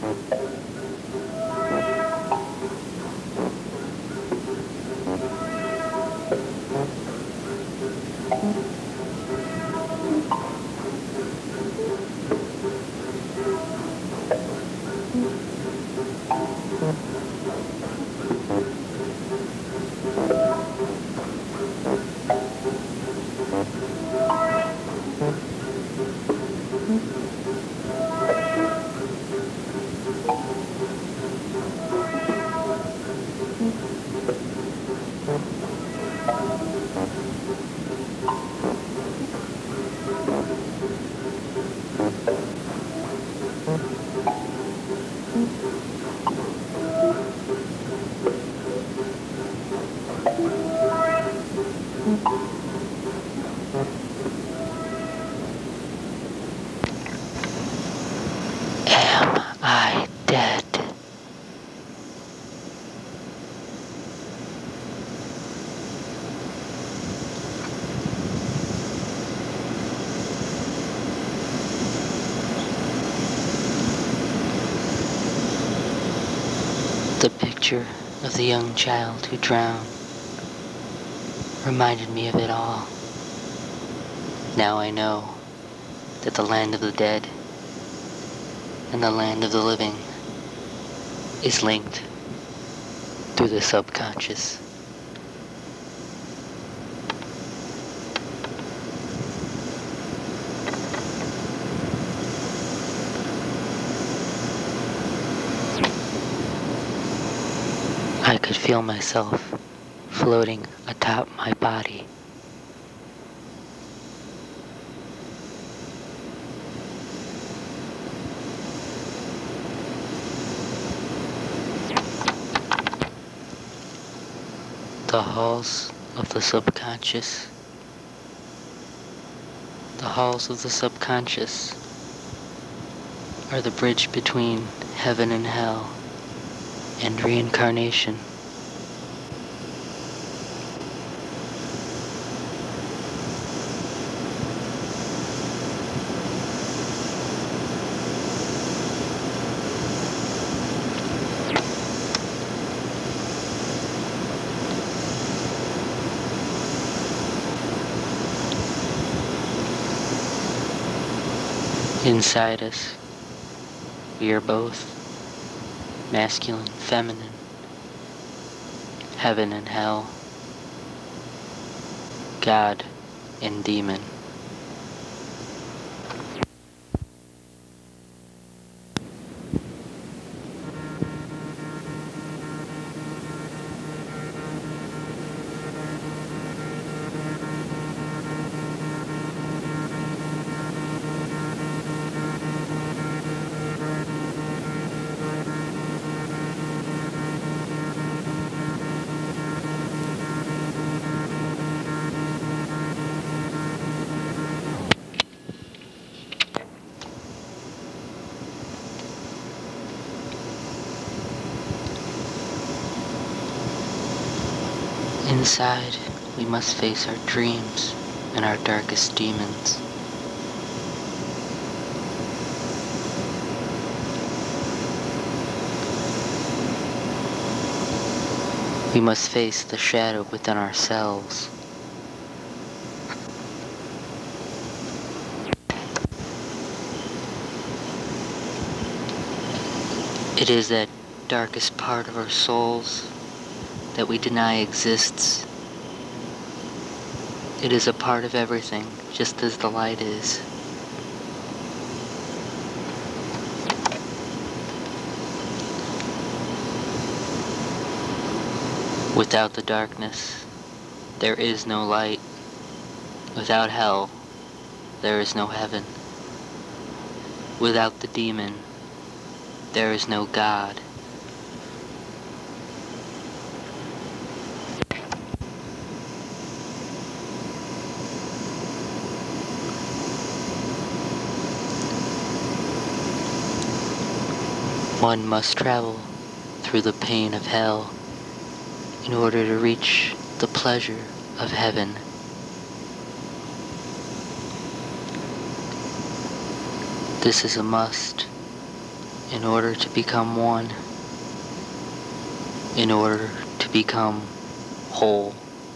Am I dead? The picture of the young child who drowned reminded me of it all. Now I know that the land of the dead and the land of the living is linked through the subconscious. I could feel myself floating atop my body. The halls of the subconscious. The halls of the subconscious are the bridge between heaven and hell and reincarnation. Inside us, we are both masculine, feminine, heaven and hell, God and demon. Inside, we must face our dreams and our darkest demons. We must face the shadow within ourselves. It is that darkest part of our souls that we deny exists. It is a part of everything, just as the light is. Without the darkness, there is no light. Without hell, there is no heaven. Without the demon, there is no God. One must travel through the pain of hell in order to reach the pleasure of heaven. This is a must in order to become one, in order to become whole.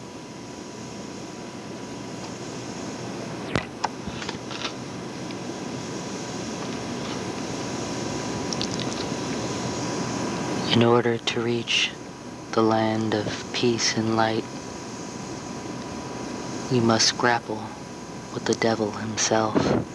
In order to reach the land of peace and light, we must grapple with the devil himself.